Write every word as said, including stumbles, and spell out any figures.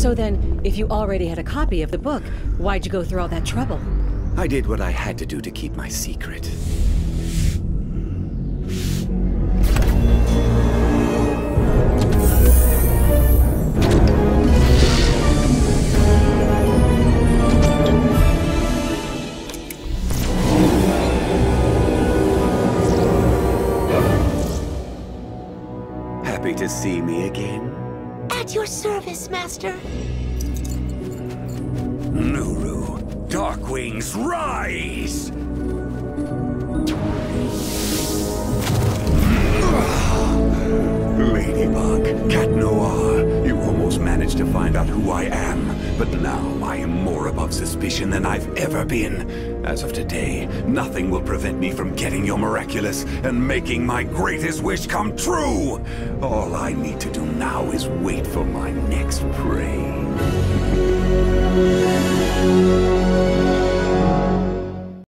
So then, if you already had a copy of the book, why'd you go through all that trouble? I did what I had to do to keep my secret. Happy to see me again? At your service, Master. Nuru, Darkwings, rise! Ladybug, Cat Noir, you almost managed to find out who I am, but now I am more above suspicion than I've ever been. As of today, nothing will prevent me from getting your miraculous and making my greatest wish come true! All I need to do now is wait for my next prey.